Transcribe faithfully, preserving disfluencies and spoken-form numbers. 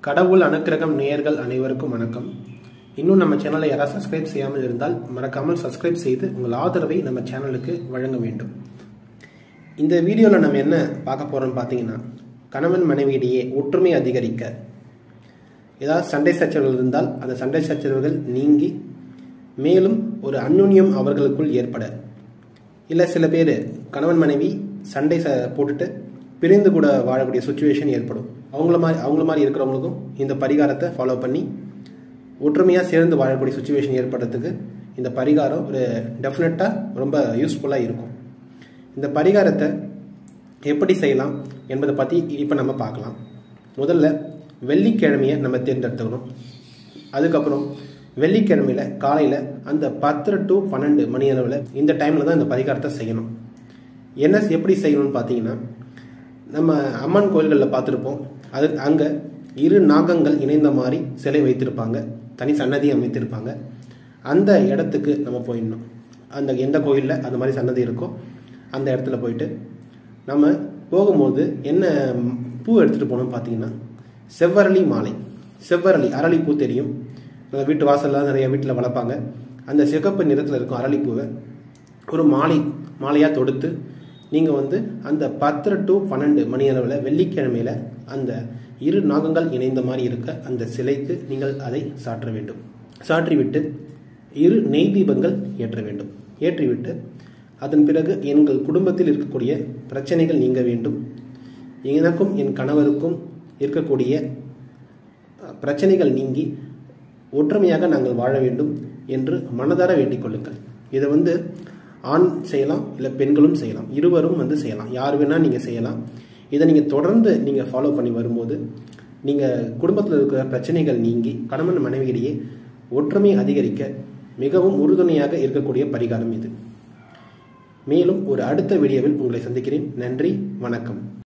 கடவுள் அனுக்கிரகம் நேயர்கள் அனைவருக்கும் வணக்கம். இன்னும் நம்ம சேனலை யாராவது சப்ஸ்கிரைப் செய்யாமல் இருந்தால் மறக்காமல் சப்ஸ்கிரைப் செய்து உங்கள் ஆதரவை நம்ம சேனலுக்கு வழங்க வேண்டும். இந்த வீடியோவில் நம்ம என்ன பார்க்க போகிறோம்னு பார்த்தீங்கன்னா, கணவன் மனைவியிடையே ஒற்றுமை அதிகரிக்க ஏதாவது சண்டை சச்சரவுகள் இருந்தால் அந்த சண்டை சச்சரவுகள் நீங்கி மேலும் ஒரு அந்யோன்யம் அவர்களுக்குள் ஏற்பட, இல்லை சில பேர் கணவன் மனைவி சண்டை ச போட்டுட்டு பிரிந்து கூட வாழக்கூடிய சுச்சுவேஷன் ஏற்படும். அவங்கள மாதிரி அவங்கள மாதிரி இருக்கிறவங்களுக்கும் இந்த பரிகாரத்தை ஃபாலோ பண்ணி ஒற்றுமையாக சேர்ந்து வாழக்கூடிய சுச்சுவேஷன் ஏற்படுறதுக்கு இந்த பரிகாரம் ஒரு டெஃபினட்டாக ரொம்ப யூஸ்ஃபுல்லாக இருக்கும். இந்த பரிகாரத்தை எப்படி செய்யலாம் என்பதை பற்றி இப்போ நம்ம பார்க்கலாம். முதல்ல வெள்ளிக்கிழமையை நம்ம தேர்ந்தெடுத்துக்கணும். அதுக்கப்புறம் வெள்ளிக்கிழமையில் காலையில் அந்த பத்து டு பன்னெண்டு மணி அளவில் இந்த டைமில் தான் இந்த பரிகாரத்தை செய்யணும். என்ன எப்படி செய்யணும்னு பார்த்தீங்கன்னா, நம்ம அம்மன் கோயில்களில் பார்த்துருப்போம், அது அங்கே இரு நாகங்கள் இணைந்த மாதிரி சிலை வைத்திருப்பாங்க, தனி சன்னதி அமைத்திருப்பாங்க. அந்த இடத்துக்கு நம்ம போயிடணும். அந்த எந்த கோயிலில் அந்த மாதிரி சன்னதி இருக்கோ அந்த இடத்துல போயிட்டு நம்ம போகும்போது என்ன பூ எடுத்துகிட்டு போகணும்னு பார்த்தீங்கன்னா, செவ்வரளி மாலை. செவ்வரளி அரளிப்பூ தெரியும், வீட்டு வாசல்லாம் நிறைய வீட்டில் வளர்ப்பாங்க. அந்த சிகப்பு நிறத்தில் இருக்கும் அரளிப்பூவை ஒரு மாலை மாலையாக தொடுத்து நீங்கள் வந்து அந்த பத்து டு பன்னெண்டு மணி அளவில் வெள்ளிக்கிழமையில் அந்த இரு நாகங்கள் இணைந்த மாதிரி இருக்க அந்த சிலைக்கு நீங்கள் அதை சாற்ற வேண்டும். சாற்றிவிட்டு இரு நெய் தீபங்கள் ஏற்ற வேண்டும். ஏற்றிவிட்டு அதன் பிறகு எங்கள் குடும்பத்தில் இருக்கக்கூடிய பிரச்சனைகள் நீங்க வேண்டும், எனக்கும் என் கணவருக்கும் இருக்கக்கூடிய பிரச்சனைகள் நீங்கி ஒற்றுமையாக நாங்கள் வாழ வேண்டும் என்று மனதார வேண்டிக் கொள்ளுங்கள். இதை வந்து ஆண் செய்யலாம், இல்லை பெண்களும் செய்யலாம், இருவரும் வந்து செய்யலாம், யார் வேணால் நீங்கள் செய்யலாம். இதை நீங்கள் தொடர்ந்து நீங்கள் ஃபாலோ பண்ணி வரும்போது நீங்கள் குடும்பத்தில் இருக்கிற பிரச்சனைகள் நீங்கி கணவன் மனைவியிடையே ஒற்றுமை அதிகரிக்க மிகவும் உறுதுணையாக இருக்கக்கூடிய பரிகாரம் இது. மேலும் ஒரு அடுத்த வீடியோவில் உங்களை சந்திக்கிறேன். நன்றி, வணக்கம்.